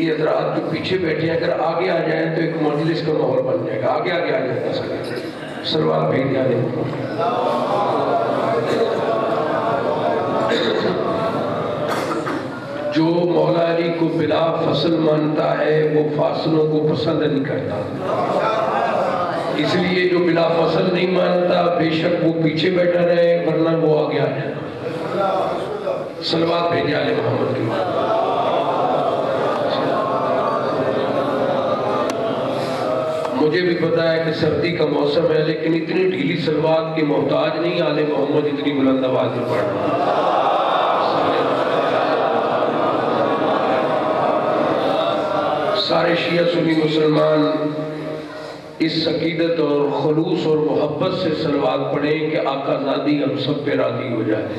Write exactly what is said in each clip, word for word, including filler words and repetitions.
یہ حضرات جو پیچھے بیٹھے ہیں اگر آگے آ جائیں تو ایک مجلس کا ماحول بن جائے گا. آگے آگے آ جائے گا. سلوات بھیج دیا جو مولا علی کو بلا فصل مانتا ہے وہ فاصلوں کو پسند نہیں کرتا. اس لیے جو بلا فصل نہیں مانتا بے شک وہ پیچھے بیٹھا رہے ورنہ وہ آگے آ جائے. صلوات بھیجے آل محمد کی. مجھے بھی پتا ہے کہ سردی کا موسم ہے لیکن اتنی ڈھیلی صلوات کے محتاج نہیں آل محمد اتنی بلند آواز میں پڑھنا. سارے شیعہ سنی مسلمان اس عقیدت اور خلوص اور محبت سے صلوات پڑھیں کہ آقا زادی ہم سب پہ راضی ہو جائے.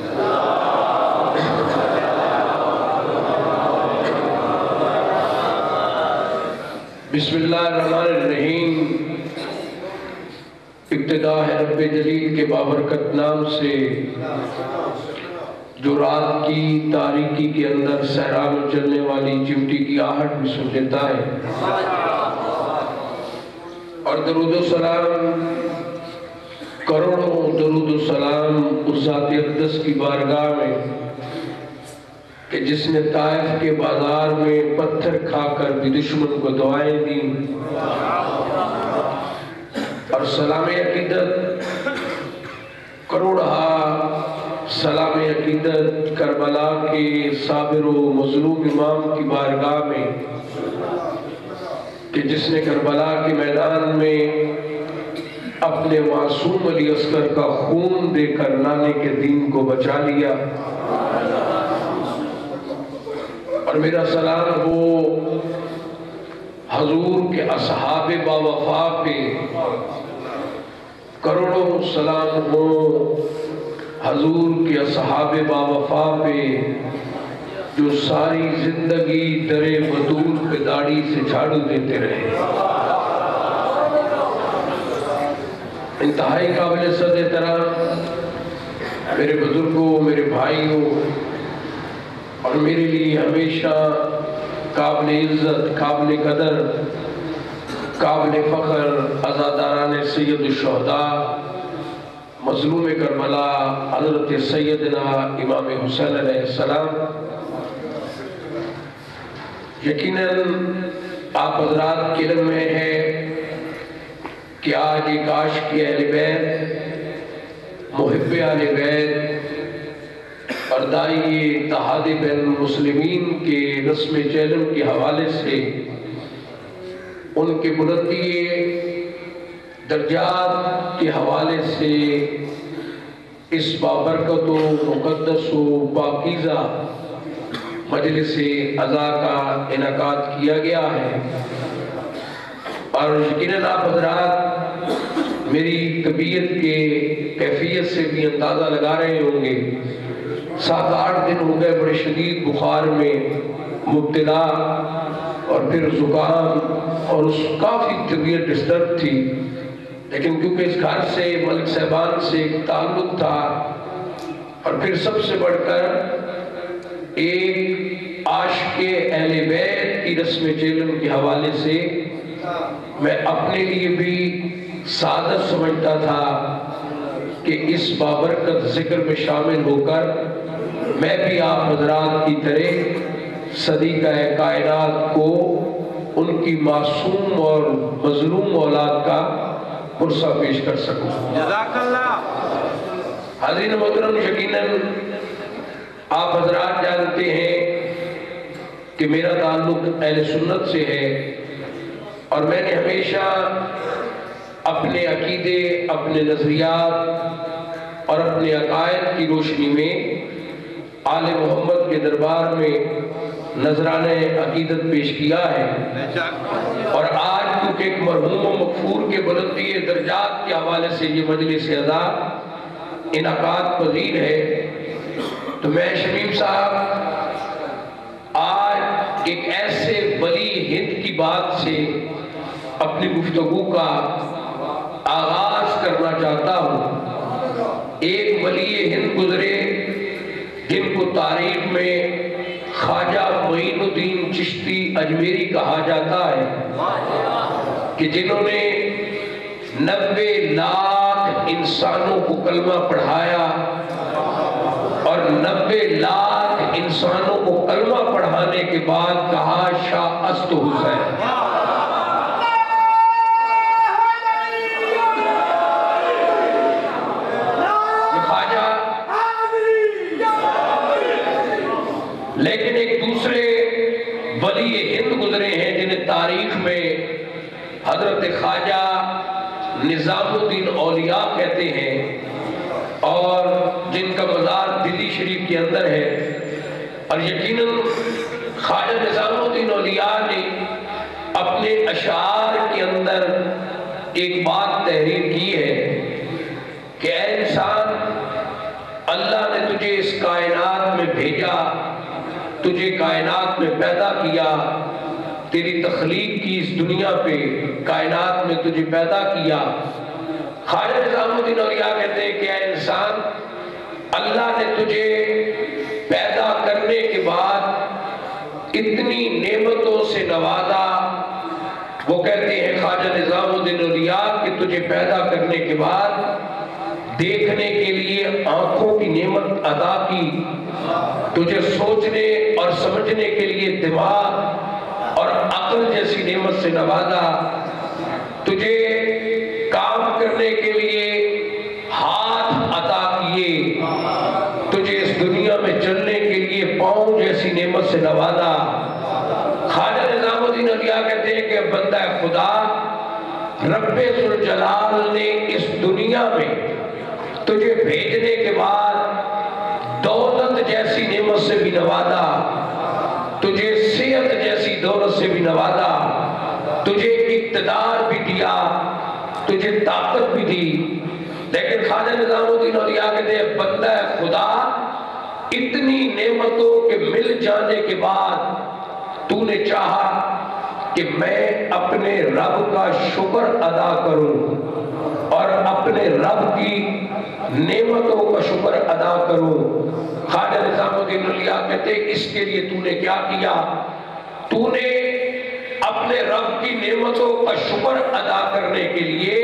بسم اللہ الرحمن الرحیم. ابتدا ہے رب جلیل کے بابرکت نام سے جو رات کی تاریکی کے اندر صحرا میں چلنے والی چمٹی کی آہٹ بھی سن لیتا ہے. اور درود و سلام کروڑوں درود و سلام اس ذات اقدس کی بارگاہ میں کہ جس نے طائف کے بازار میں پتھر کھا کر بھی دشمن کو دعائیں دیں. اور سلام عقیدت کروڑہا سلام عقیدت کربلا کے صابر و مظلوم امام کی بارگاہ میں کہ جس نے کربلا کے میدان میں اپنے معصوم علی اصغر کا خون دے کر نانے کے دین کو بچا لیا. اور میرا سلام ہو حضور کے اصحاب با وفا پہ. کروڑوں سلام ہو حضور کے اصحاب با وفا پہ جو ساری زندگی در بطول پہ داڑھی سے جھاڑو دیتے رہے. انتہائی قابل صد احترام میرے بزرگوں میرے بھائیوں اور میرے لیے ہمیشہ قابل عزت قابل قدر قابل فخر عزاداران سید الشہداء مظلوم کربلا حضرت سیدنا امام حسین علیہ السلام. یقیناً آپ حضرات کے علم میں ہے کہ آج ایک عاشق اہل بیت محب اہل بیت اور داعی اتحاد بین المسلمین کے رسم چیلم کے حوالے سے ان کے بلندی درجات کے حوالے سے اس بابرکت و مقدس و پاکیزہ مجلس عزا کا انعقاد کیا گیا ہے. اور یقیناً آپ حضرات میری طبیعت کے کیفیت سے بھی اندازہ لگا رہے ہوں گے. سات آٹھ دن ہو گئے بڑے شدید بخار میں مبتلا اور پھر زکام اور اس کافی طبیعت ڈسٹرب تھی. لیکن کیونکہ اس گھر سے ملک صاحبان سے ایک تعلق تھا اور پھر سب سے بڑھ کر ایک عاشق اہل بیت کی رسم چیلم کے حوالے سے میں اپنے لیے بھی سعادت سمجھتا تھا کہ اس بابرکت ذکر میں شامل ہو کر میں بھی آپ حضرات کی طرح صدیقہ کائنات کو ان کی معصوم اور مظلوم اولاد کا پرسہ پیش کر سکوں. جزاک اللہ. حاضرین محترم یقیناً آپ حضرات جانتے ہیں کہ میرا تعلق اہل سنت سے ہے اور میں نے ہمیشہ اپنے عقیدے اپنے نظریات اور اپنے عقائد کی روشنی میں آل محمد کے دربار میں نذرانہ عقیدت پیش کیا ہے. اور آج کیونکہ ایک مرحوم و مغفور کے بلندی درجات کے حوالے سے یہ مجلس عزا انعقاد پذیر ہے تو میں شمیم صاحب آج ایک ایسے ولی ہند کی بات سے اپنی گفتگو کا آغاز کرنا چاہتا ہوں. ایک ولی ہند گزرے جن کو تاریخ میں خواجہ معین الدین چشتی اجمیری کہا جاتا ہے کہ جنہوں نے نبے لاکھ انسانوں کو کلمہ پڑھایا اور نبے لاکھ انسانوں کو کلمہ پڑھانے کے بعد کہا شاہ است حسین. لیکن ایک دوسرے ولی ہند گزرے ہیں جنہیں تاریخ میں حضرت خواجہ نظام الدین اولیاء کہتے ہیں اور جن کا مزار دلی شریف کے اندر ہے. اور یقیناً خواجہ نظام الدین اولیاء نے اپنے اشعار کے اندر ایک بات تحریر کی ہے کہ اے انسان، اللہ نے تجھے اس کائنات میں بھیجا، تجھے کائنات میں پیدا کیا، تیری تخلیق کی اس دنیا پہ کائنات میں تجھے پیدا کیا. خواجہ نظام الدین اولیاء کہتے ہیں کہ اے انسان، اللہ نے تجھے پیدا کرنے کے بعد اتنی نعمتوں سے نوازا. وہ کہتے ہیں خواجہ نظام الدین اولیاء کہ تجھے پیدا کرنے کے بعد دیکھنے کے لیے آنکھوں کی نعمت عطا کی، تجھے سوچنے اور سمجھنے کے لیے دماغ اور عقل جیسی نعمت سے نوازا، تجھے کام کرنے کے لیے ہاتھ عطا کیے، تجھے اس دنیا میں چلنے کے لیے پاؤں جیسی نعمت سے نوازا. خواجہ نظام الدین اولیاء کہتے ہیں کہ بندہ خدا رب ذوالجلال نے اس دنیا میں تجھے بھیجنے کے بعد دولت جیسی نعمت سے بھی نوازا، تجھے صحت جیسی دولت سے بھی نوازا، تجھے اقتدار بھی دیا، تجھے طاقت بھی دی. لیکن خواجہ نظام الدین اولیاء کہتے ہیں بندہ خدا اتنی نعمتوں کے مل جانے کے بعد تو نے چاہا کہ میں اپنے رب کا شکر ادا کروں اور اپنے رب کی نعمتوں کا شکر ادا کروں. خواجہ نظام الدین اولیاء کہتے ہیں اس کے لیے تو نے کیا کیا؟ تو نے اپنے رب کی نعمتوں کا شکر ادا کرنے کے لیے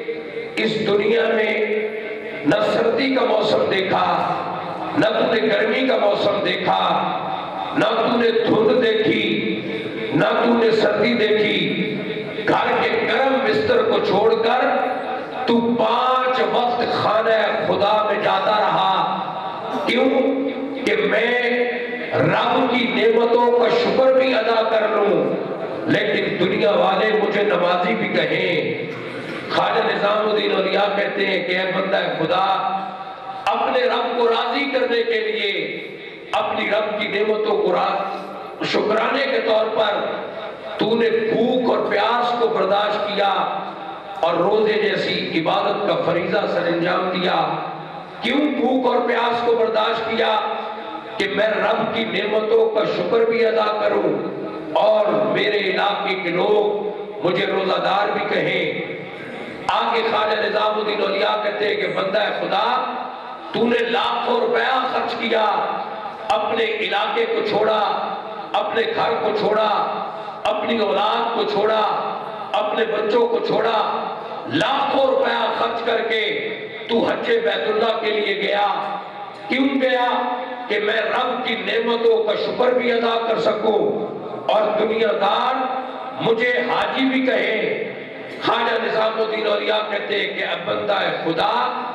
اس دنیا میں نہ سردی کا موسم دیکھا، نہ تو نے گرمی کا موسم دیکھا، نہ تو نے دھند دیکھی، نہ تو نے سردی دیکھی. گھر کے گرم بستر کو چھوڑ کر تو پانچ وقت خانہ خدا میں جاتا رہا. کیوں؟ کہ میں رب کی نعمتوں کا شکر بھی ادا کر لوں لیکن دنیا والے مجھے نمازی بھی کہیں. خواجہ نظام الدین اولیاء کہتے ہیں کہ اے بندہ خدا، اپنے رب کو راضی کرنے کے لیے اپنی رب کی نعمتوں کو شکرانے کے طور پر تو نے بھوک اور پیاس کو برداشت کیا اور روزے جیسی عبادت کا فریضہ سر انجام دیا. کیوں بھوک اور پیاس کو برداشت کیا؟ کہ میں رب کی نعمتوں کا شکر بھی ادا کروں اور میرے علاقے کے لوگ مجھے روزہ دار بھی کہیں. آگے خواجہ نظام الدین اولیاء کہتے ہیں کہ بندہ خدا، تو نے لاکھوں روپیہ خرچ کیا، اپنے علاقے کو چھوڑا، اپنے گھر کو چھوڑا، اپنی اولاد کو چھوڑا، اپنے بچوں کو چھوڑا، لاکھوں روپیہ خرچ کر کے تو حج بیت اللہ کے لیے گیا. کیوں گیا؟ کہ میں رب کی نعمتوں کا شکر بھی ادا کر سکوں اور دنیا دار مجھے حاجی بھی کہے. خواجہ نظام الدین اولیاء کہتے ہیں کہ اب بندہ خدا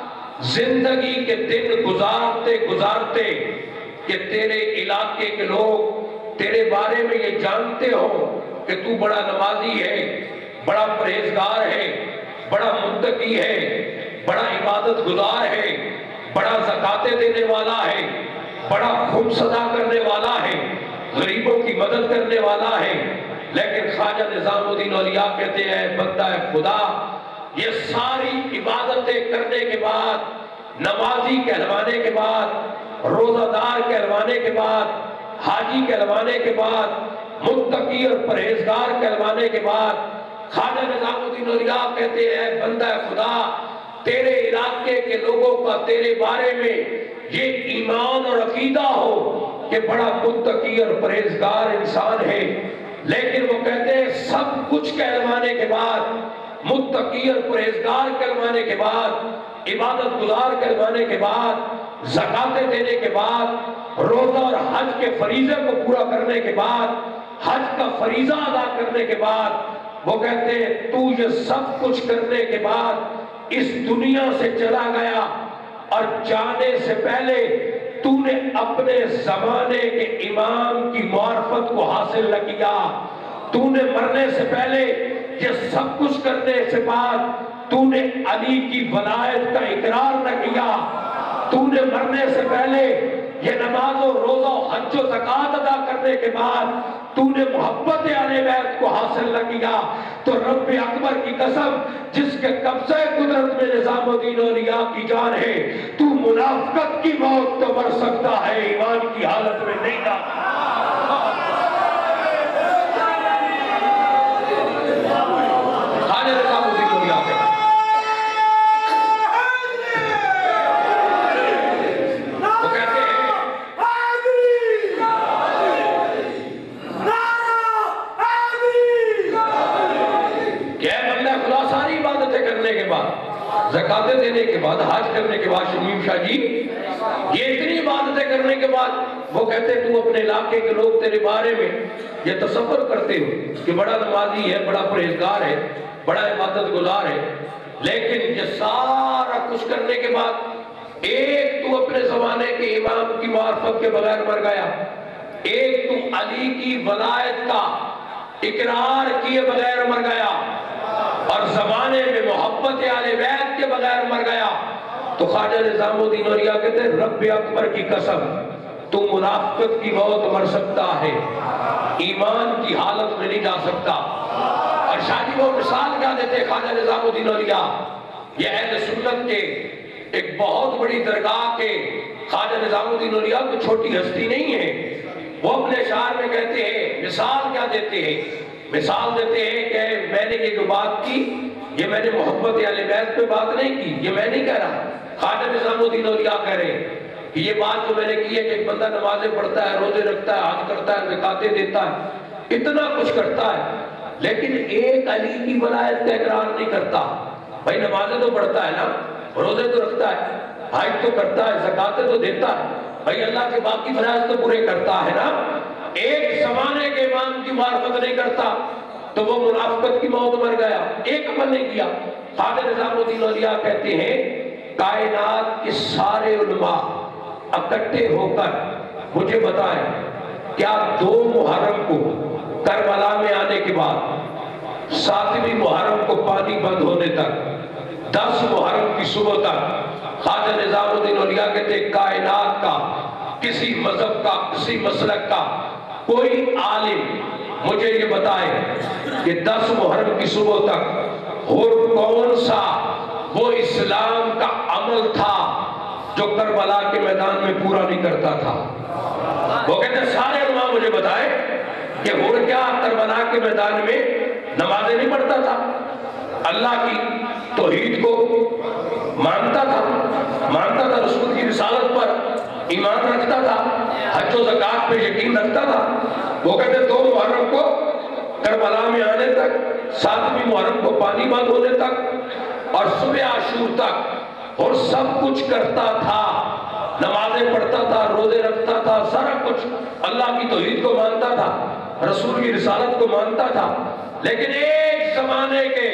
زندگی کے دن گزارتے گزارتے کہ تیرے علاقے کے لوگ تیرے بارے میں یہ جانتے ہو کہ تو بڑا نمازی ہے، بڑا پرہیزگار ہے، بڑا متقی ہے، بڑا عبادت گزار ہے، بڑا زکاتیں دینے والا ہے، بڑا خمس ادا کرنے والا ہے، غریبوں کی مدد کرنے والا ہے. لیکن خواجہ نظام الدین اولیاء کہتے ہیں بندہ خدا، یہ ساری عبادتیں کرنے کے بعد، نمازی کہلوانے کے بعد، روزہ دار کہلوانے کے بعد، حاجی کہلوانے کے بعد، متقی اور پرہیزگار کہلوانے کے بعد، خواجہ نظام الدین اولیاء کہتے ہیں بندہ خدا، تیرے علاقے کے لوگوں کا تیرے بارے میں یہ ایمان اور عقیدہ ہو کہ بڑا متقی اور پرہیزگار انسان ہے، لیکن وہ کہتے ہیں سب کچھ کہلوانے کے بعد، متقی اور پرہیزگار کہلوانے کے بعد، عبادت گزار کہلوانے کے بعد، زکاتیں دینے کے بعد، روزہ اور حج کے فریضے کو پورا کرنے کے بعد، حج کا فریضہ ادا کرنے کے بعد وہ کہتے ہیں تو یہ سب کچھ کرنے کے بعد اس دنیا سے چلا گیا اور جانے سے پہلے تو نے اپنے زمانے کے امام کی معرفت کو حاصل نہ کیا، تو نے مرنے سے پہلے یہ سب کچھ کرنے سے بعد تو نے علی کی ولایت کا اقرار نہ کیا، تو نے مرنے سے پہلے یہ نماز و روزہ و حج و زکات ادا کرنے کے بعد تو نے محبت اہل بیت کو حاصل نہ کیا، تو رب اکبر کی قسم جس کے قبضہ قدرت میں نظام الدین اولیاء کی جان ہے، تو منافقت کی موت تو مر سکتا ہے، ایمان کی حالت میں نہیں جا زکاتیں دینے کے بعد، حج کرنے کے بعد، شمیم شاہ جی یہ اتنی عبادتیں کرنے کے بعد وہ کہتے ہیں تو اپنے علاقے کے لوگ تیرے بارے میں یہ تصور کرتے ہو کہ بڑا نمازی ہے، بڑا پرہیزگار ہے، بڑا عبادت گزار ہے، لیکن یہ سارا کچھ کرنے کے بعد ایک تو اپنے زمانے کے امام کی معرفت کے بغیر مر گیا، ایک تو علی کی ولایت کا اقرار کیے بغیر مر گیا، اور زمانے میں محبت اہل بیت کے بغیر مر گیا، تو خواجہ نظام الدین اولیاء کہتے ہیں رب اکبر کی قسم تو منافقت کی موت مر سکتا ہے، ایمان کی حالت میں نہیں جا سکتا۔ اور شاہ جی وہ مثال کیا دیتے ہیں خواجہ نظام الدین اولیاء، یہ اہل سنت کے ایک بہت بڑی درگاہ کے خواجہ نظام الدین اولیاء کو چھوٹی ہستی نہیں ہے، وہ اپنے شعر میں کہتے ہیں مثال کیا دیتے ہیں، مثال دیتے ہیں کہ میں نے یہ جو بات کی یہ میں نے محبت اہل بیت پہ بات نہیں کی، یہ میں نہیں کہہ رہا، خواجہ نظام الدین اولیاء کہہ رہے ہیں کہ یہ بات جو میں نے کی ہے کہ ایک بندہ نمازیں پڑھتا ہے، روزے رکھتا ہے، حج کرتا ہے، زکاتیں دیتا ہے، اتنا کچھ کرتا ہے، لیکن ایک علی کی ولایت کا اقرار نہیں کرتا۔ بھائی نمازیں تو پڑھتا ہے نا، روزے تو رکھتا ہے، حج تو کرتا ہے، زکاتیں تو دیتا ہے، بھائی اللہ کے باقی فرائض تو پورے کرتا ہے نا، ایک زمانے کے امام کی معرفت نہیں کرتا تو وہ منافقت کی موت مر گیا، ایک عمل نہیں کیا۔ خواجہ نظام الدین اولیاء کہتے ہیں کائنات کے سارے علماء اکٹھے ہو کر مجھے بتائیں کیا دو محرم کو کربلا میں آنے کے بعد ساتویں محرم کو پانی بند ہونے تک دس محرم کی صبح تک خواجہ نظام الدین اولیاء کہتے ہیں کائنات کا کسی مذہب کا کسی مسلک کا کوئی عالم مجھے یہ بتائے کہ دس محرم کی صبح تک اور کون سا وہ اسلام کا عمل تھا جو کربلا کے میدان میں پورا نہیں کرتا تھا۔ وہ کہتے ہیں سارے علماء مجھے بتائے کہ اور کیا کربلا کے میدان میں نمازیں نہیں پڑھتا تھا، اللہ کی توحید کو مانتا تھا، مانتا تھا، رسول کی رسالت پر ایمان رکھتا تھا، حج و زکات پہ یقین رکھتا تھا۔ وہ کہتے ہیں دو محرم کو کربلا میں آنے تک، ساتویں محرم کو پانی بند ہونے تک اور صبح عاشور تک اور سب کچھ کرتا تھا، نمازیں پڑھتا تھا، روزے رکھتا تھا، سارا کچھ اللہ کی توحید کو مانتا تھا، رسول کی رسالت کو مانتا تھا، لیکن ایک زمانے کے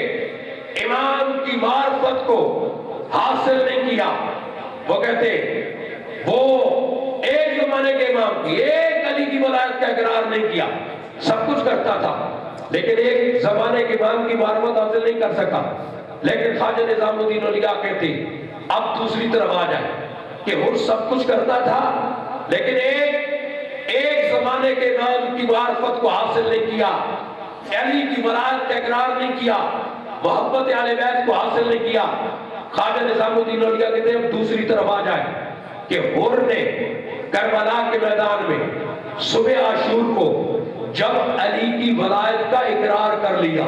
امام کی معرفت کو حاصل نہیں کیا۔ وہ کہتے وہ ایک زمانے کے امام کی ایک علی کی ولایت کا اقرار نہیں کیا، سب کچھ کرتا تھا لیکن ایک زمانے کے امام کی معرفت حاصل نہیں کر سکا۔ لیکن خواجہ نظام الدین اولیاء کہتے اب دوسری طرف آ جائے کہ وہ سب کچھ کرتا تھا لیکن ایک ایک زمانے کے امام کی معرفت کو حاصل نہیں کیا، علی کی ولایت کا اقرار نہیں کیا، محبت اہل بیت کو حاصل نہیں کیا۔ خواجہ نظام الدین اولیاء کہتے ہیں اب دوسری طرف آ جائے کہ حر نے کربلا کے میدان میں صبح عاشور کو جب علی کی ولایت کا اقرار کر لیا،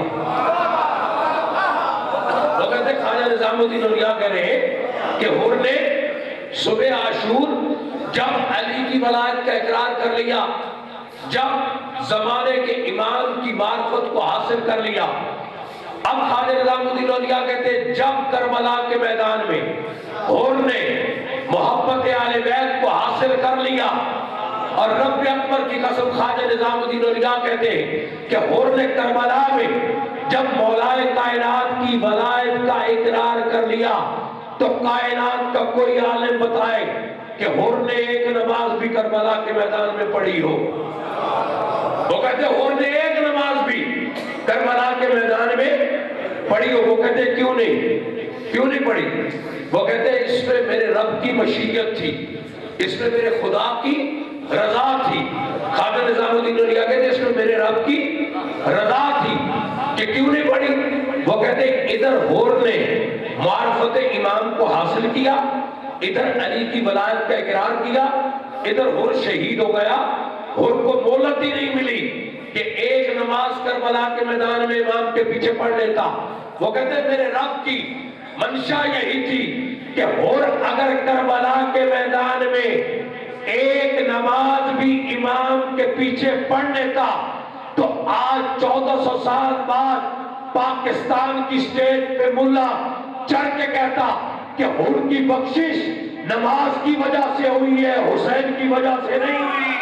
وہ کہتے ہیں خواجہ نظام الدین اولیاء کہہ رہے ہیں کہ حر نے صبح عاشور جب علی کی ولایت کا اقرار کر لیا، جب زمانے کے امام کی معرفت کو حاصل کر لیا، اب خواجہ نظام الدین اولیاء کہتے ہیں جب کربلا کے میدان میں حور نے محبت اہل بیت کو حاصل کر لیا، اور رب اکبر کی قسم خواجہ نظام الدین اولیاء کہتے ہیں کہ حور نے کربلا میں جب مولائے کائنات کی ولایت کا اقرار کر لیا تو کائنات کا کوئی عالم بتائے کہ حور نے ایک نماز بھی کربلا کے میدان میں پڑھی ہو۔ وہ کہتے ہیں حور نے ایک نماز بھی کربلا کے میدان میں پڑھی ہو۔ وہ کہتے ہیں کیوں نہیں کیوں نہیں پڑھی؟ وہ کہتے ہیں اس میں میرے رب کی مشیت تھی، اس میں میرے خدا کی رضا تھی۔ خواجہ نظام الدین اولیاء کہتے ہیں اس میں میرے رب کی رضا تھی کہ کیوں نہیں پڑھی؟ وہ کہتے ہیں ادھر حور نے معرفت امام کو حاصل کیا، ادھر علی کی ولایت کا اقرار کیا، ادھر حور شہید ہو گیا، حور کو مہلت ہی نہیں ملی کہ ایک نماز کربلا کے میدان میں امام کے پیچھے پڑھ لیتا۔ وہ کہتے ہیں میرے رب کی منشا یہی تھی کہ حور اگر کربلا کے میدان میں ایک نماز بھی امام کے پیچھے پڑھ لیتا تو آج چودہ سو سال بعد پاکستان کی سٹیج پہ ملا چڑھ کے کہتا کہ حور کی بخشش نماز کی وجہ سے ہوئی ہے، حسین کی وجہ سے نہیں ہوئی۔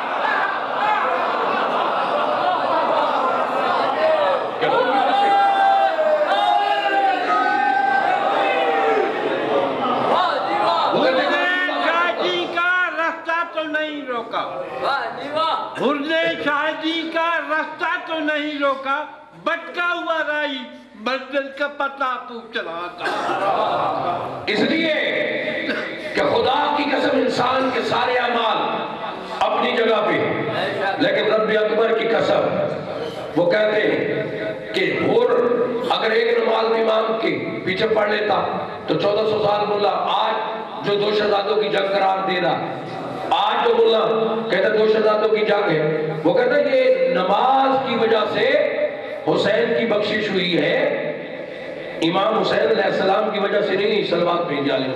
حور نے شاہدی کا راستہ تو نہیں روکا، بٹکا ہوا رائی منزل کا پتہ پوچھ رہا تھا۔ اس لیے کہ خدا کی قسم انسان کے سارے اعمال اپنی جگہ پہ، لیکن رب اکبر کی قسم وہ کہتے ہیں کہ حور اگر ایک نماز امام کے پیچھے پڑھ لیتا تو چودہ سو سال ملا آج جو دو شہزادوں کی جنگ قرار دے رہا، آج جو ملا کہتا دو شہزادوں کی جنگ ہے، وہ کہتا ہے یہ نماز کی وجہ سے حسین کی بخشش ہوئی ہے، امام حسین علیہ السلام کی وجہ سے نہیں۔ صلوات بھیجا لیں،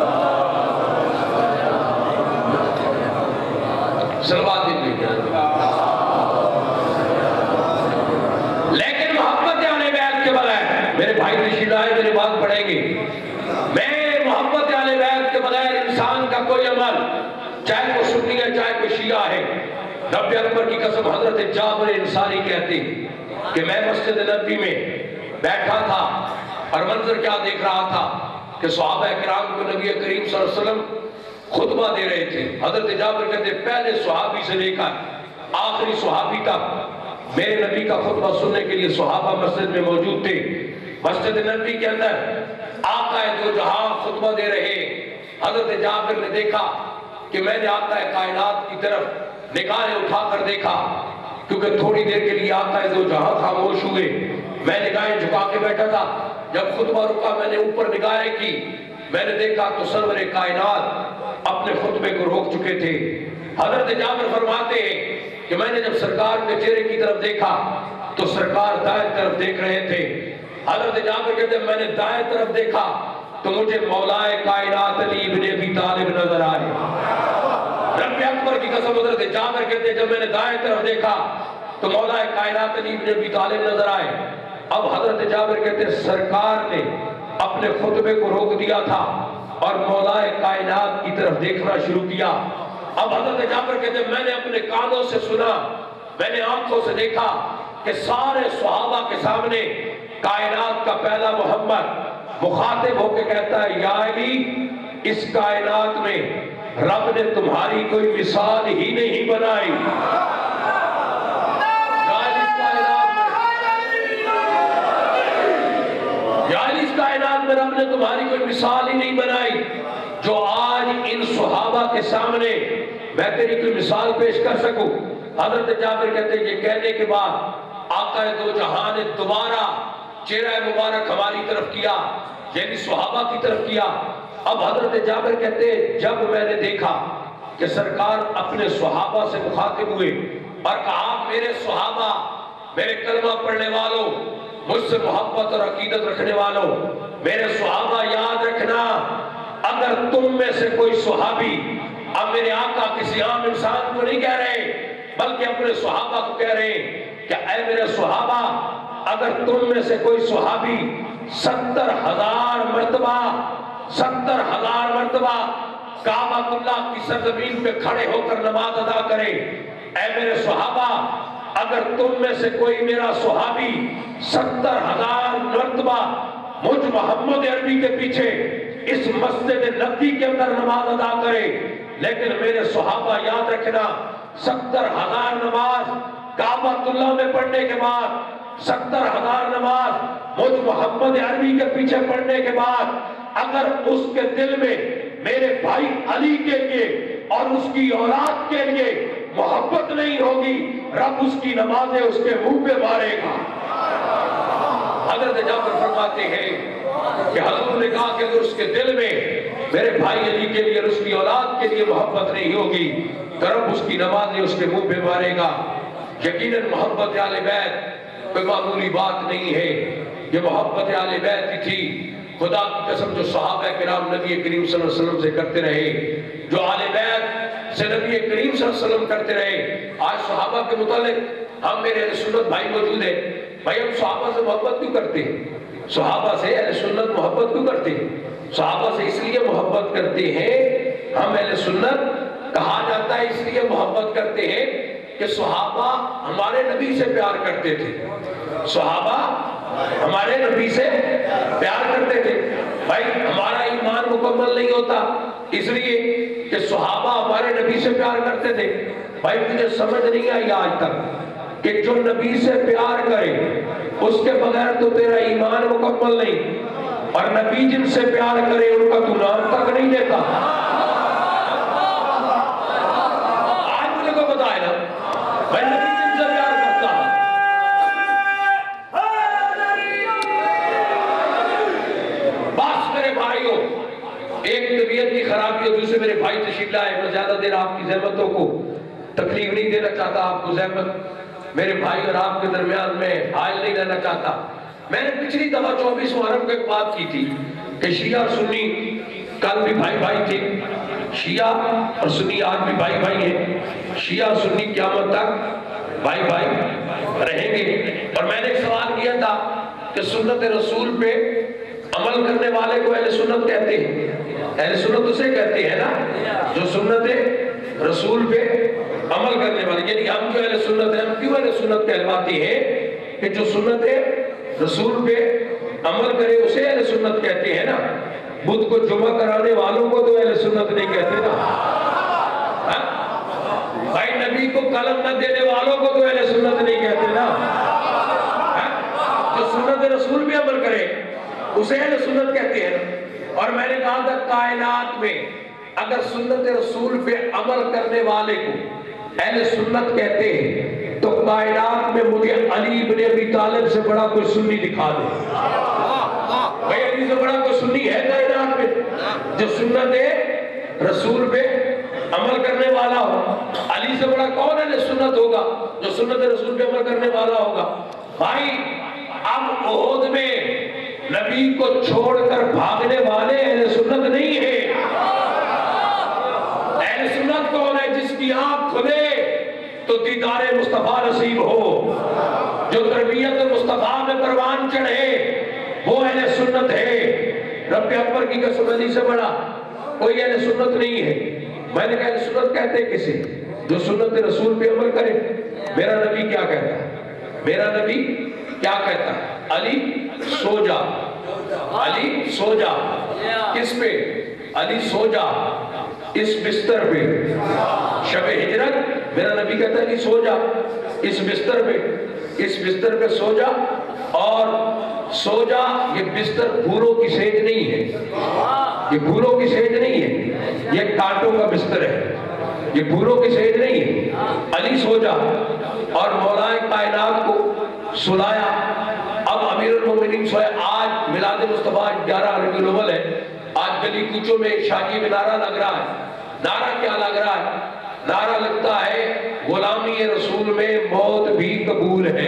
صلوات بھیجا لیں۔ لیکن محبت اہل بیت کے بغیر، میرے بھائی تشریف لائے میری بات پڑھیں گے، میں محبت اہل بیت کے بغیر انسان کا کوئی عمل، چاہے وہ سنی ہے چاہے وہ شیعہ ہے، رب اکبر کی قسم حضرت جابر انصاری کہتے کہ میں مسجد نبوی میں بیٹھا تھا اور منظر کیا دیکھ رہا تھا کہ صحابہ کرام کو نبی کریم صلی اللہ علیہ وسلم خطبہ دے رہے تھے۔ حضرت جابر کہتے پہلے صحابی سے لے کر آخری صحابی تک میرے نبی کا خطبہ سننے کے لیے صحابہ مسجد میں موجود تھے۔ مسجد نبوی کے اندر آقا دو جہاں خطبہ دے رہے، حضرت جابر نے دیکھا کہ میں نے آقا کائنات کی طرف نگاہیں اٹھا کر دیکھا، کیونکہ تھوڑی دیر کے لیے آقا دو جہاں خاموش ہوئے، میں نگاہیں جھکا کے بیٹھا تھا۔ جب خطبہ رکا میں نے اوپر نگاہیں کی، میں نے دیکھا تو سرور کائنات اپنے خطبے کو روک چکے تھے۔ حضرت جابر فرماتے ہیں کہ میں نے جب سرکار کے چہرے کی طرف دیکھا تو سرکار دائیں طرف دیکھ رہے تھے۔ حضرت جابر کہتے ہیں میں نے دائیں طرف دیکھا تو مجھے مولائے کائنات علی ابن ابی طالب نظر آئے۔ رب اکبر کی قسم حضرت جابر کہتے ہیں جب میں نے دائیں طرف دیکھا تو مولائے کائنات علی ابن ابی طالب نظر آئے۔ اب حضرت جابر کہتے ہیں سرکار نے اپنے خطبے کو روک دیا تھا اور مولائے کائنات کی طرف دیکھنا شروع کیا۔ اب حضرت جابر کہتے ہیں میں نے اپنے کانوں سے سنا، میں نے آنکھوں سے دیکھا کہ سارے صحابہ کے سامنے کائنات کا پہلا محمد مخاطب ہو کے کہتا ہے یا علی، اس کائنات میں رب نے تمہاری کوئی مثال ہی نہیں بنائی۔ یا علی، اس کائنات میں رب نے تمہاری کوئی مثال ہی نہیں بنائی جو آج ان صحابہ کے سامنے میں تیری کوئی مثال پیش کر سکوں۔ حضرت جابر کہتے ہیں یہ کہنے کے بعد آقا دو جہاں نے دوبارہ چہرہ مبارک ہماری طرف کیا، یعنی صحابہ کی طرف کیا۔ اب حضرت جابر کہتے ہیں جب میں نے دیکھا کہ سرکار اپنے صحابہ سے مخاطب ہوئے اور کہا میرے صحابہ، میرے کلمہ پڑھنے والوں، مجھ سے محبت اور عقیدت رکھنے والوں، میرے صحابہ یاد رکھنا، اگر تم میں سے کوئی صحابی اب میرے آقا کسی عام انسان کو نہیں کہہ رہے بلکہ اپنے صحابہ کو کہہ رہے ہیں کہ اے میرے صحابہ اگر تم میں سے کوئی صحابی ستر ہزار مرتبہ ستر ہزار مرتبہ کعبہ اللہ کی سرزمین پہ کھڑے ہو کر نماز ادا کرے، اے میرے صحابہ اگر تم میں سے کوئی میرا صحابی ستر ہزار مرتبہ مجھ محمد عربی کے پیچھے اس مسجد نبوی کے اندر نماز ادا کرے، لیکن میرے صحابہ یاد رکھنا ستر ہزار نماز کعبہ اللہ میں پڑھنے کے بعد ستر ہزار نماز مجھ محمد عربی کے پیچھے پڑھنے کے بعد اگر اس کے دل میں میرے بھائی علی کے لیے اور اس کی اولاد کے لیے محبت نہیں ہوگی، رب اس کی نمازیں اس کے منہ پہ مارے گا۔ حضرت جابر فرماتے ہیں کہ حضور نے کہا کہ اگر اس کے دل میں میرے بھائی علی کے لیے اور اس کی اولاد کے لیے محبت نہیں ہوگی تو رب اس کی نمازیں اس کے منہ پہ مارے گا۔ یقیناً محبت اہل بیت کوئی معمولی بات نہیں ہے، یہ محبت اہل بیت کی تھی۔ خدا کی قسم جو صحابہ کرام نبی کریم صلی اللہ علیہ وسلم سے کرتے رہے، جو اہل بیت سے نبی کریم صلی اللہ علیہ وسلم کرتے رہے، آج صحابہ کے متعلق ہم میرے اہل سنت بھائی موجود ہیں، بھائی ہم صحابہ سے محبت کیوں کرتے ہیں؟ صحابہ سے اہل سنت محبت کیوں کرتے ہیں؟ صحابہ سے اس لیے محبت کرتے ہیں، ہم اہل سنت کہا جاتا ہے اس لیے محبت کرتے ہیں کہ صحابہ ہمارے نبی سے پیار کرتے تھے، صحابہ ہمارے نبی سے پیار کرتے تھے۔ بھائی ہمارا ایمان مکمل نہیں ہوتا اس لیے کہ صحابہ ہمارے نبی سے پیار کرتے تھے۔ بھائی مجھے سمجھ نہیں آئی آج تک کہ جو نبی سے پیار کرے اس کے بغیر تو تیرا ایمان مکمل نہیں، اور نبی جن سے پیار کرے ان کا تو نام تک نہیں لیتا۔ آج مجھے کو بتائے نا میں نبی جن سے پیار کرتا ہوں، بس میرے بھائیوں ایک طبیعت کی خرابی اور دوسرے میرے بھائی تشریف لائے، میں زیادہ دیر آپ کی زحمتوں کو تکلیف نہیں دینا چاہتا، آپ کو زحمت میرے بھائی اور آپ کے درمیان میں حائل نہیں رہنا چاہتا۔ میں نے پچھلی دفعہ چوبیس محرم کو ایک بات کی تھی کہ شیعہ اور سنی کل بھی بھائی بھائی تھے، شیعہ اور سنی آج بھی بھائی بھائی ہیں، شیعہ اور سنی قیامت تک بھائی بھائی رہیں گے۔ اور میں نے ایک سوال کیا تھا کہ سنت رسول پہ عمل کرنے والے کو اہل سنت کہتے ہیں، اہل سنت اسے کہتے ہیں نا جو سنت رسول پہ عمل کرنے والے، یعنی ہم جو اہل سنت ہیں ہم کیوں اہل سنت کہلواتے ہیں کہ جو سنت رسول پہ عمل کرے اسے اہل سنت کہتے ہیں نا۔ بدھ کو جمعہ کرانے والوں کو تو اہل سنت نہیں کہتے نا، بھائی نبی کو قلم نہ دینے والوں کو تو اہل سنت نہیں کہتے نا، جو سنت رسول پہ عمل کرے اسے اہل سنت کہتے ہیں۔ اور میں نے کہا تھا کائنات میں اگر سنت رسول پہ عمل کرنے والے کو اہل سنت کہتے ہیں تو کائنات میں مجھے علی بن ابی طالب سے بڑا کوئی سنی دکھا دے۔ بھائی علی سے بڑا کوئی سنی ہے کائنات میں جو سنت رسول پہ عمل کرنے والا ہو؟ علی سے بڑا کون اہل سنت ہوگا جو سنت رسول پہ عمل کرنے والا ہوگا؟ بھائی اب احد میں نبی کو چھوڑ کر بھاگنے والے اہل سنت نہیں ہیں۔ اہل سنت کون ہے؟ جس کی آنکھ کھلے تو دیدار مصطفیٰ نصیب ہو، جو تربیت مصطفیٰ میں پروان چڑھے وہ اہل سنت ہے۔ رب اکبر کی قسم علی سے بڑا کوئی اہل سنت نہیں ہے۔ میں نے کہا اہل سنت کہتے ہیں کسے؟ جو سنت رسول پہ عمل کرے۔ میرا نبی کیا کہتا ہے؟ میرا نبی کیا کہتا ہے؟ علی سو جا، علی سو جا، کس پہ؟ علی سو جا اس بستر پہ، شب ہجرت میرا نبی کہتا ہے علی سو جا اس بستر پہ، اس بستر پہ سو جا، اور سو جا یہ بستر پھولوں کی سیج نہیں ہے، یہ پھولوں کی سیج نہیں ہے، یہ کانٹوں کا بستر ہے، یہ پھولوں کی سیج نہیں ہے۔ علی سو جا، اور مولا کائنات کو سلایا۔ اب امیر المومنین سوئے، آج میلاد مصطفیٰ گیارہ ربیع الاول ہے، آج گلی کوچوں میں شاکی میں نعرہ لگ رہا ہے۔ نعرہ کیا لگ رہا ہے؟ نعرہ لگتا ہے غلامی رسول میں موت بھی قبول ہے۔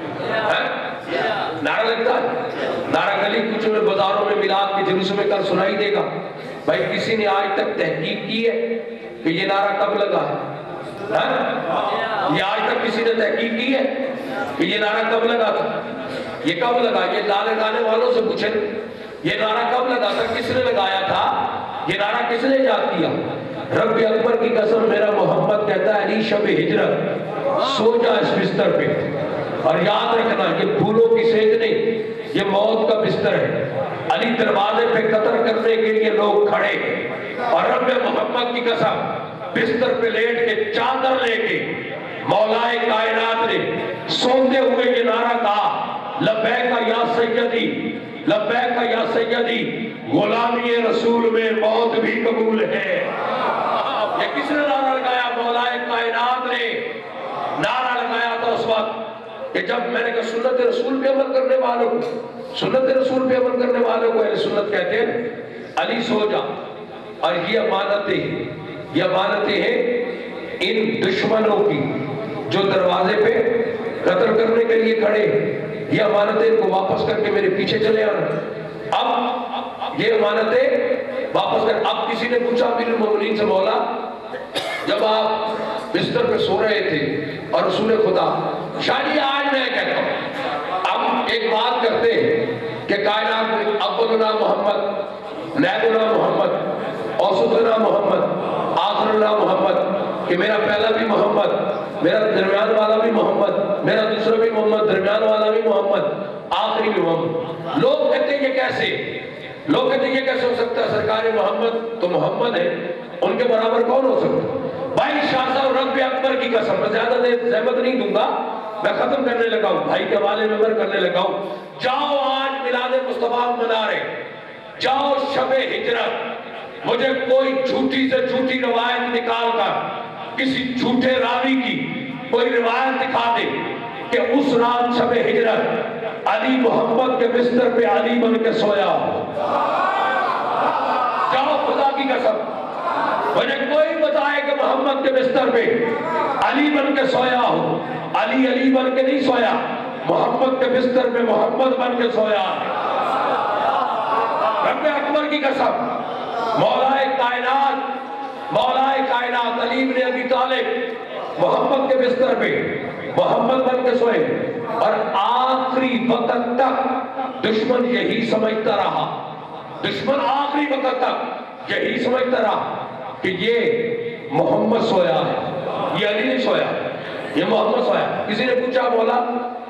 نعرہ لگتا ہے، نعرہ گلی کوچوں میں بازاروں میں میلاد کے جلوسوں میں کل سنائی دے گا۔ بھائی کسی نے آج تک تحقیق کی ہے کہ یہ نعرہ کب لگا ہے؟ ہاں؟ یہ آج تک کسی نے تحقیق کی ہے کہ یہ نعرہ کب لگا تھا؟ یہ کب لگا؟ یہ نعرے گانے والوں سے پوچھیں یہ نعرہ کب لگا تھا، کس نے لگایا تھا، یہ نعرہ کس نے ایجاد کیا؟ رب اکبر کی قسم میرا محمد کہتا ہے علی شب ہجرت سو جا اس بستر پہ، اور یاد رکھنا یہ پھولوں کی سیج نہیں، یہ موت کا بستر ہے۔ علی دروازے پہ قطر کرنے کے لیے لوگ کھڑے، اور رب محمد کی قسم بستر پہ لیٹ کے چادر لے کے مولا کائنات نے سوندے ہوئے یہ نعرہ کہا لبیک یا سیدی لبیک یا سیدی غلامی رسول میں موت بھی قبول ہے۔ یہ کس نے نعرہ لگایا؟ مولا کائنات نے نعرہ لگایا تھا اس وقت کہ جب میں نے کہا سنت رسول پہ عمل کرنے والوں کو سنت رسول پہ عمل کرنے والوں کو اہل سنت کہتے ہیں علی سو جا، اور یہ امانتیں یہ امانتیں ہیں ان دشمنوں کی جو دروازے پہ قتل کرنے کے لیے کھڑے، یہ امانتیں کو واپس کر کے میرے پیچھے چلے آنا۔ اب یہ امانتیں واپس کر اب کسی نے پوچھا امیر المومنین سے مولا جب آپ بستر پہ سو رہے تھے اور رسول خدا شاید آج میں کہتا ہوں اب ایک بات کرتے ہیں کہ کائنات میں اولنا محمد نیبنا محمد اوسطنا محمد آخرنا محمد کہ میرا پہلا بھی محمد میرا درمیان والا بھی محمد میرا دوسرا بھی محمد درمیان والا بھی محمد آخری بھی محمد۔ لوگ کہتے ہیں یہ کیسے لوگ کہتے ہیں یہ کیسے ہو سکتا ہے؟ سرکار محمد تو محمد ہے، ان کے برابر کون ہو سکتا؟ بھائی شاہ صاحب رب اکبر کی قسم میں زیادہ دیر زحمت نہیں دوں گا، میں ختم کرنے لگا ہوں، بھائی کے حوالے میں عمر کرنے لگا ہوں۔ جاؤ آج میلاد مصطفیٰ منا رہے، جاؤ شب ہجرت، مجھے کوئی جھوٹی سے جھوٹی روایت نکال کر کسی جھوٹے راوی کی کوئی روایت دکھا دے کہ اس رات شب ہجرت علی محمد کے بستر پہ علی بن کے سویا ہو۔ جاؤ خدا کی قسم مجھے کوئی بتائے کہ محمد کے بستر پہ علی بن کے سویا ہو۔ علی علی بن کے نہیں سویا، محمد کے بستر پہ محمد بن کے سویا ہے۔ رب اکبر کی قسم مولا کائنات مولا کائنات علی بن ابی طالب محمد کے بستر پہ محمد بن کے سوئے، اور آخری وقت تک دشمن یہی سمجھتا رہا دشمن آخری وقت تک یہی سمجھتا رہا کہ یہ محمد سویا ہے، یہ علی نہیں سویا، یہ محمد سویا۔ کسی نے پوچھا مولا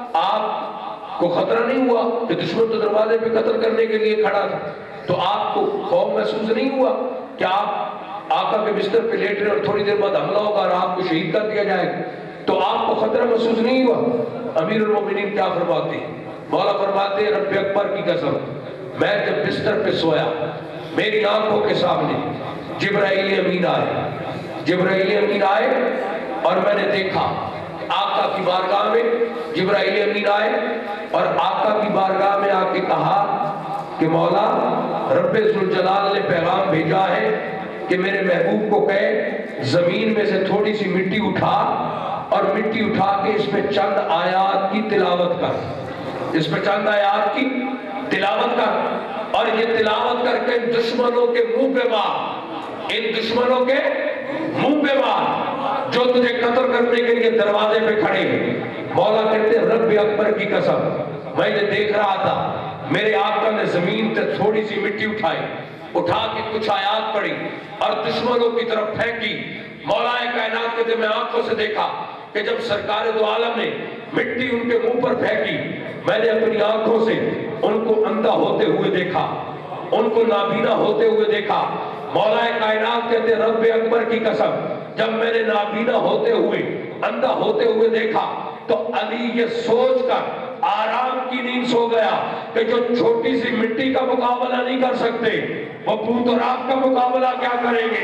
آپ کو خطرہ نہیں ہوا کہ دشمن تو دروازے پہ قتل کرنے کے لیے کھڑا تھا، تو آپ کو خوف محسوس نہیں ہوا کہ آپ آقا کے بستر پہ لیٹ رہے اور تھوڑی دیر بعد حملہ ہوگا اور آپ کو شہید کر دیا جائے گا، تو آپ کو خطرہ محسوس نہیں ہوا؟ امیر المومنین کیا فرماتے ہیں؟ مولا فرماتے ہیں رب اکبر کی قسم میں جب بستر پہ سویا میری آنکھوں کے سامنے جبرائیل امین آئے جبرائیل امین آئے اور میں نے دیکھا آقا کی بارگاہ میں جبرائیل امین آئے اور آقا کی بارگاہ میں آ کے کہا کہ مولا رب ذوالجلال نے پیغام بھیجا ہے کہ میرے محبوب کو کہے زمین میں سے تھوڑی سی مٹی اٹھا اور مٹی اٹھا کے اس میں چند آیات کی تلاوت کر اس میں چند آیات کی تلاوت کر اور یہ تلاوت کر کے دشمنوں کے منہ پہ مار ان دشمنوں کے منہ پہ مار جو تجھے قتل کرنے کے لیے دروازے پہ کھڑے ہیں۔ مولا کہتے ہیں رب اکبر کی قسم میں یہ دیکھ رہا تھا میرے آقا نے زمین سے تھوڑی سی مٹی اٹھائی اٹھا کے کچھ آیات پڑھی اور دشمنوں کی طرف پھینکی۔ مولا کائنات کہتے میں آنکھوں سے دیکھا کہ جب سرکار دو عالم نے مٹی ان کے منہ پر پھینکی میں نے اپنی آنکھوں سے ان کو اندھا ہوتے ہوئے دیکھا ان کو نابینا ہوتے ہوئے دیکھا۔ مولا کائنات کہتے رب اکبر کی قسم جب میں نے نابینا ہوتے ہوئے اندھا ہوتے ہوئے دیکھا تو علی یہ سوچ کر آرام کی نیند سو گیا کہ جو چھوٹی سی مٹی کا مقابلہ نہیں کر سکتے وہ پوت اور آپ کا مقابلہ کیا کریں گے؟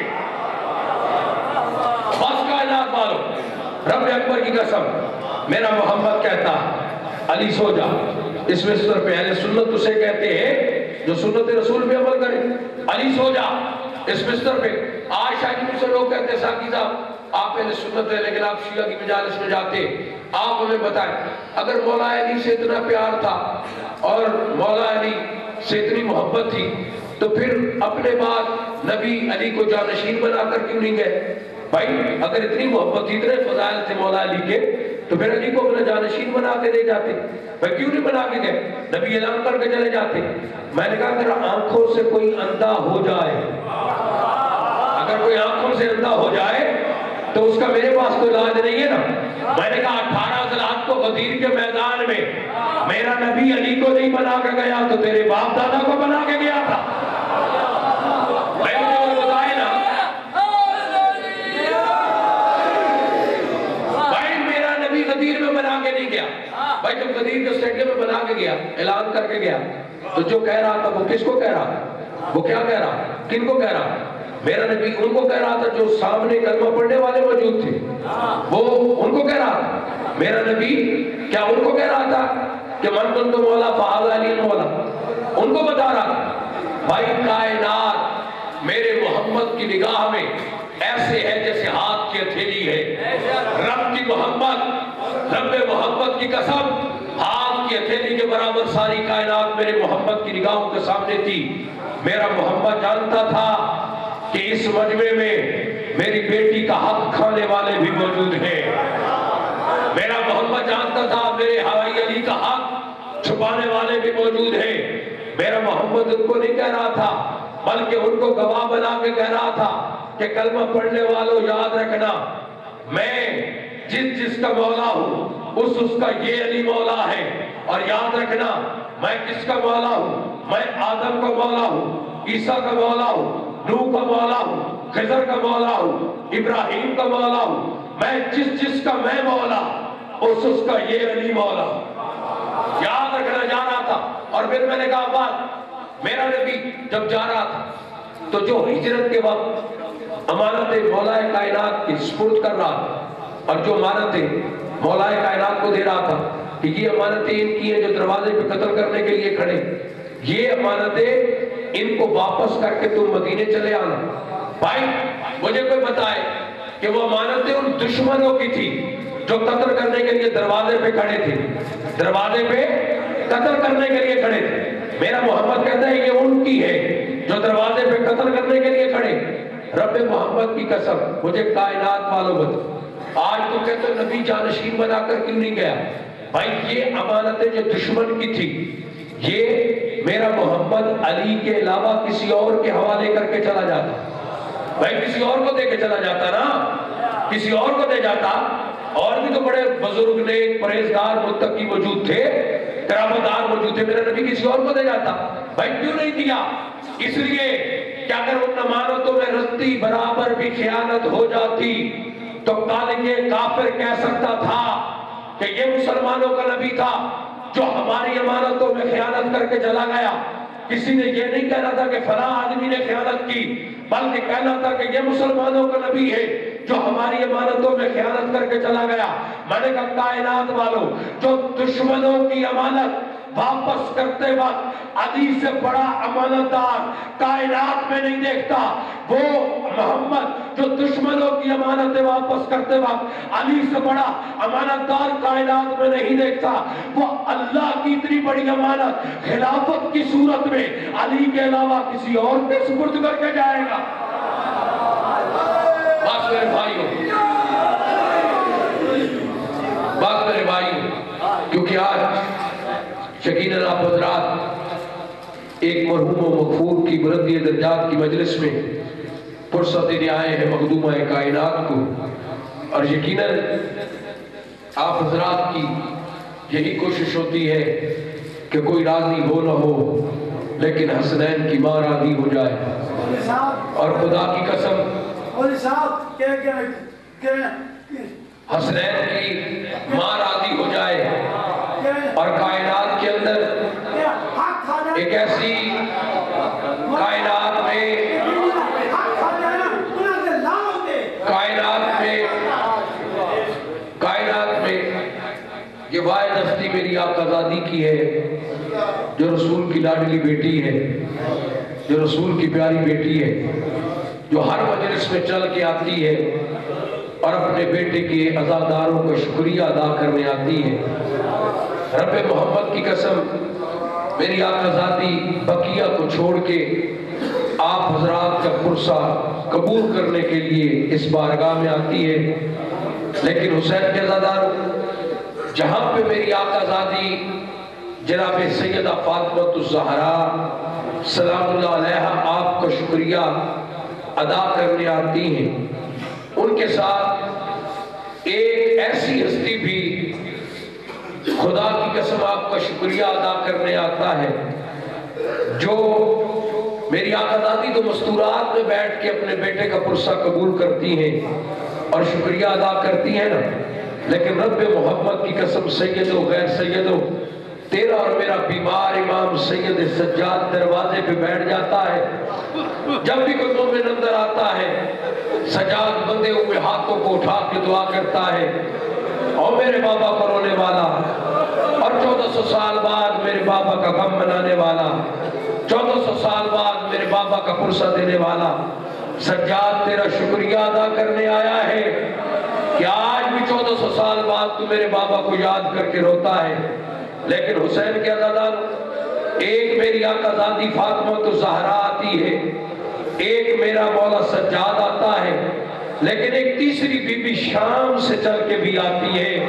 بس کائنات والو رب اکبر کی قسم میرا محمد کہتا علی سو جا اس بستر پہ۔ اہل سنت اسے کہتے ہیں جو سنت رسول پہ عمل کرے۔ علی سو جا اس بستر پہ۔ آج شاید سے لوگ کہتے ہیں ساقی صاحب آپ اہل سنت ہے لیکن آپ شیعہ کی مجالس میں جاتے ہیں، آپ ہمیں بتائیں اگر مولا علی سے اتنا پیار تھا اور مولا علی سے اتنی محبت تھی تو پھر اپنے بعد نبی علی کو جانشین بنا کر کیوں نہیں گئے؟ بھائی اگر اتنی محبت اتنے فضائل تھے مولا علی کے تو پھر علی کو اپنا جانشین بنا کے دے جاتے. بھائی کیوں نہیں بنا کے گئے؟ نبی اعلان کر کے چلے جاتے. میں نے کہا اگر آنکھوں سے کوئی اندھا ہو جائے, اگر کوئی آنکھوں سے اندھا ہو جائے تو اس کا میرے پاس کوئی علاج نہیں ہے نا. میں نے کہا اٹھارہ ذوالحج کو غدیر کے میدان میں میرا نبی علی کو نہیں بنا کے گیا تو تیرے باپ دادا کو بنا کے گیا تھا. غدیر میں بنا کے نہیں گیا. بھائی جب غدیر کے اسٹیڈیم میں بنا کے گیا, اعلان کر کے گیا, تو جو کہہ رہا تھا وہ کس کو کہہ رہا تھا؟ وہ کیا کہہ رہا, کن کو کہہ رہا؟ میرا نبی ان کو کہہ رہا تھا جو سامنے کلمہ پڑھنے والے موجود تھے, وہ ان کو کہہ رہا تھا. میرا نبی کیا ان کو کہہ رہا تھا کہ من کنت مولا فہذا علی مولا, ان کو بتا رہا تھا. بھائی کائنات میرے محمد کی نگاہ میں ایسے ہے جیسے ہاتھ کی ہتھیلی ہے. رب کی محمد, رب محمد کی قسم, ہاتھ کی ہتھیلی کے برابر ساری کائنات میرے محمد کی نگاہوں کے سامنے تھی. میرا محمد جانتا تھا کہ اس مجمع میں میری بیٹی کا حق کھانے والے بھی موجود ہیں. میرا محمد جانتا تھا میرے ہوائی علی کا حق چھپانے والے بھی موجود ہیں. میرا محمد ان کو نہیں کہہ رہا تھا بلکہ ان کو گواہ بنا کے کہہ رہا تھا کہ کلمہ پڑھنے والوں یاد رکھنا, میں جس جس کا مولا ہوں اس اس کا یہ علی مولا ہے. اور یاد رکھنا میں کس کا مولا ہوں, میں آدم کا مولا ہوں, عیسیٰ کا مولا ہوں, نوح کا مولا ہوں, خضر کا مولا ہوں, ابراہیم کا مولا ہوں. میں جس جس کا میں مولا اس اس کا یہ علی مولا. یاد رکھنا جا رہا تھا. اور پھر میں نے کہا بات, میرا نبی جب جا رہا تھا تو جو ہجرت کے وقت امانت مولا کائنات کی سپرد کر رہا تھا اور جو امانتیں مولا کائنات کو دے رہا تھا کہ یہ امانتیں ان کی ہیں جو دروازے پہ قتل کرنے کے لیے کھڑے, یہ امانتیں ان کو واپس کر کے تم مدینے چلے آنا. بھائی مجھے کوئی بتائے کہ وہ امانتیں ان دشمنوں کی تھی جو قتل کرنے کے لیے دروازے پہ کھڑے تھے, دروازے پہ قتل کرنے کے لیے کھڑے تھے. میرا محمد کہتا ہے یہ ان کی ہے جو دروازے پہ قتل کرنے کے لیے کھڑے. رب محمد کی قسم مجھے کائنات معلوم ہے, آج تو کہتے ہو نبی جانشین بنا کر کیوں نہیں گیا. بھائی یہ امانتیں جو دشمن کی تھی یہ میرا محمد علی کے علاوہ کسی اور کے حوالے کر کے چلا جاتا. بھائی کسی اور کو دے کے چلا جاتا نا, کسی اور کو دے جاتا. اور بھی تو بڑے بزرگ نیک پرہیزگار متقی موجود تھے, کرامتدار موجود تھے, میرا نبی کسی اور کو دے جاتا. بھائی کیوں نہیں دیا؟ اس لیے کہ اگر ان امانتوں میں رتی برابر بھی خیانت ہو جاتی تو کل یہ کافر کہہ سکتا تھا کہ یہ مسلمانوں کا نبی تھا جو ہماری امانتوں میں خیانت کر کے چلا گیا. کسی نے یہ نہیں کہنا تھا کہ فلاں آدمی نے خیانت کی, بلکہ کہنا تھا کہ یہ مسلمانوں کا نبی ہے جو ہماری امانتوں میں خیانت کر کے چلا گیا. میں نے کہا کائنات والوں, جو دشمنوں کی امانت واپس کرتے وقت علی سے بڑا امانتدار کائنات میں نہیں دیکھتا, وہ محمد جو دشمنوں کی امانتیں واپس کرتے وقت علی سے بڑا امانتدار کائنات میں نہیں دیکھتا. وہ اللہ کی اتنی بڑی امانت خلافت کی صورت میں علی کے علاوہ کسی اور کے سپرد کر کے جائے گا. بات میرے بھائیوں, بات میرے بھائیوں, کیونکہ آج یقیناً آپ حضرات ایک مرحوم و مغفور کی بلندی درجات کی مجلس میں فرصت دینے آئے ہیں مخدومہ کائنات کو, اور یقیناً آپ حضرات کی یہی کوشش ہوتی ہے کہ کوئی راضی ہو نہ ہو لیکن حسنین کی ماں راضی ہو جائے. اور خدا کی قسم حسنین کی ماں راضی ہو جائے اور کائنات کے اندر ایک ایسی کائنات میں کائنات میں کائنات میں یہ واحد ہستی میری آقازادی کی ہے جو رسول کی لاڈلی بیٹی ہے, جو رسول کی پیاری بیٹی ہے, جو ہر مجلس میں چل کے آتی ہے اور اپنے بیٹے کے عزاداروں کا شکریہ ادا کرنے آتی ہے. رب محمد کی قسم میری آقا ذاتی بقیہ کو چھوڑ کے آپ حضرات کا پرسہ قبول کرنے کے لیے اس بارگاہ میں آتی ہے۔ لیکن حسین کے عزادار جہاں پہ میری آقا زادی جناب سیدہ فاطمہ الزہرا سلام اللہ علیہا آپ کا شکریہ ادا کرنے آتی ہیں، ان کے ساتھ ایک ایسی ہستی بھی خدا کی قسم آپ کا شکریہ ادا کرنے آتا ہے جو میری آقا زادی تو مستورات میں بیٹھ کے اپنے بیٹے کا پرسہ قبول کرتی ہیں اور شکریہ ادا کرتی ہیں نا، لیکن رب محمد کی قسم سید و غیر سید و تیرا اور میرا بیمار امام سید سجاد دروازے پہ بیٹھ جاتا ہے، جب بھی کوئی مومن اندر آتا ہے سجاد بندے ہوئے ہاتھوں کو اٹھا کے دعا کرتا ہے، اور میرے بابا کو رونے والا، اور چودہ سو سال بعد میرے بابا کا غم منانے والا، چودہ سو سال بعد میرے بابا کا پرسہ دینے والا سجاد تیرا شکریہ ادا کرنے آیا ہے کہ آج بھی چودہ سو سال بعد تو میرے بابا کو یاد کر کے روتا ہے۔ لیکن حسین کے عزادار ایک میری آقا زادی فاطمہ الزہرا آتی ہے، ایک میرا مولا سجاد آتا ہے، لیکن ایک تیسری بی بی شام سے چل کے بھی آتی ہے۔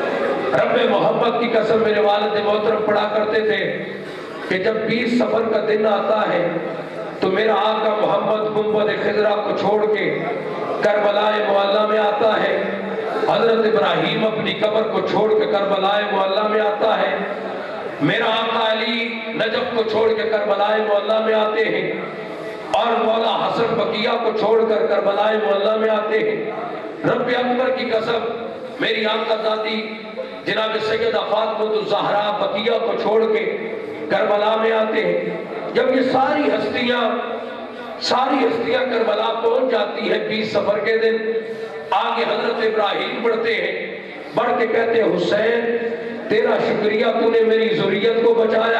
رب محمد کی قسم میرے والد محترم پڑھا کرتے تھے کہ جب بیس سفر کا دن آتا ہے تو میرا آقا محمد گنبد خضرا کو چھوڑ کے کربلا معلیٰ میں آتا ہے، حضرت ابراہیم اپنی قبر کو چھوڑ کے کربلا معلیٰ میں آتا ہے، میرا آقا علی نجف کو چھوڑ کے کربلا معلیٰ میں آتے ہیں، اور مولا حسن بقیہ کو چھوڑ کر کربلا معلیٰ میں آتے ہیں۔ رب اکبر کی قسم میری آقا زادی جناب سیدہ فاطمہ الزہرا بقیہ کو چھوڑ کے کربلا میں آتے ہیں۔ جب یہ ساری ہستیاں ساری ہستیاں کربلا پہنچ جاتی ہے بیس سفر کے دن، آگے حضرت ابراہیم بڑھتے ہیں، بڑھ کے کہتے ہیں حسین تیرا شکریہ تو نے میری ذریت کو بچایا،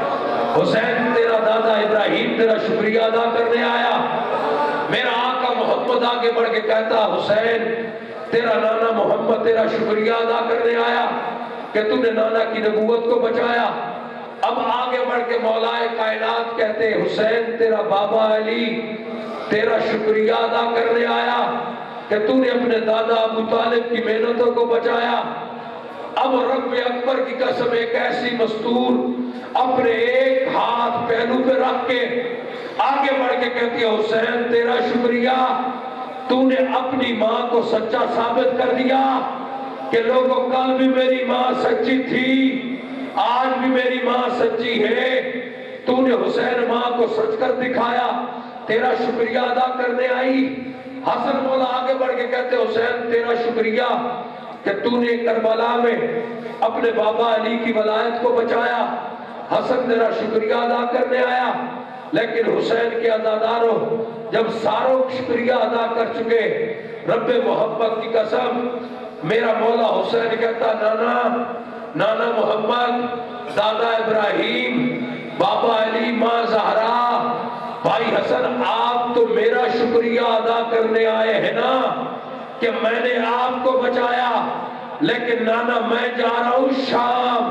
حسین تیرا دادا ابراہیم تیرا شکریہ ادا کرنے آیا۔ میرا آقا محمد آگے بڑھ کے کہتا حسین تیرا نانا محمد تیرا شکریہ ادا کرنے آیا کہ تو نے نانا کی نبوت کو بچایا۔ اب آگے بڑھ کے مولا کائنات کہتے حسین تیرا بابا علی تیرا شکریہ ادا کرنے آیا کہ تو نے اپنے دادا ابو طالب کی محنتوں کو بچایا۔ اب رب اکبر کی قسم ایک ایسی مستور اپنے ایک ہاتھ پہلو پہ رکھ کے آگے بڑھ کے کہتی ہے حسین تیرا شکریہ تو نے اپنی ماں کو سچا ثابت کر دیا کہ لوگوں کل بھی میری ماں سچی تھی، آج بھی میری ماں سچی ہے، تو نے حسین ماں کو سچ کر دکھایا، تیرا شکریہ ادا کرنے آئی۔ حسن مولا آگے بڑھ کے کہتے حسین تیرا شکریہ کہ تو نے کربلا میں اپنے بابا علی کی ولایت کو بچایا، حسن تیرا شکریہ ادا کرنے آیا۔ لیکن حسین کے عزاداروں جب ساروں شکریہ ادا کر چکے، رب محمد کی قسم میرا مولا حسین کہتا نانا نانا محمد دادا ابراہیم بابا علی ماں زہرا بھائی حسن آپ تو میرا شکریہ ادا کرنے آئے ہیں نا کہ میں نے آپ کو بچایا، لیکن نانا میں جا رہا ہوں شام،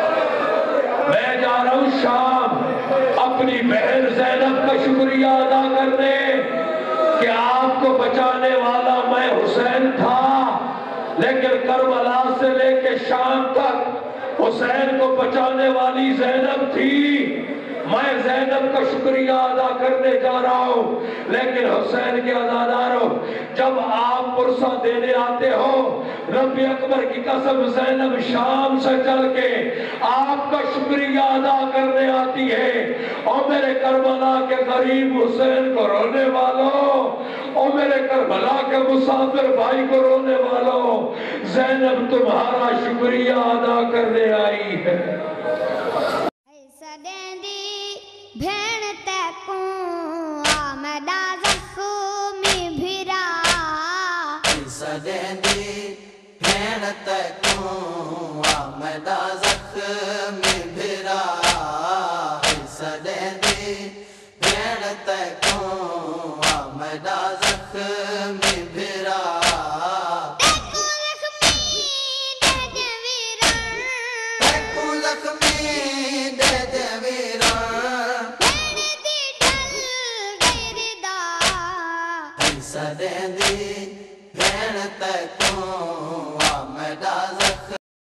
میں جا رہا ہوں شام اپنی بہن زینب کا شکریہ ادا کرنے کہ آپ کو بچانے والا میں حسین تھا، لیکن کربلا سے لے کے شام تک حسین کو بچانے والی زینب تھی۔ میں زینب کا شکریہ ادا کرنے جا رہا ہوں، لیکن حسین کے عزاداروں جب آپ پرسہ دینے آتے ہو رب اکبر کی قسم زینب شام سے چل کے آپ کا شکریہ ادا کرنے آتی ہے۔ اور میرے کربلا کے غریب حسین کو رونے والوں، اور میرے کربلا کے مسافر بھائی کو رونے والوں، زینب تمہارا شکریہ ادا کرنے آئی ہے۔ بھین تیکوں آمدہ زخمی بھیرا سدیں دی بھین تیکوں آمدہ زخمی بھیرا سدیں دی بھین تیکوں آمدہ زخمی بھیرا تیکوں زخمی دے دے ویران सदें दी भेण तैं तूं आ मेरा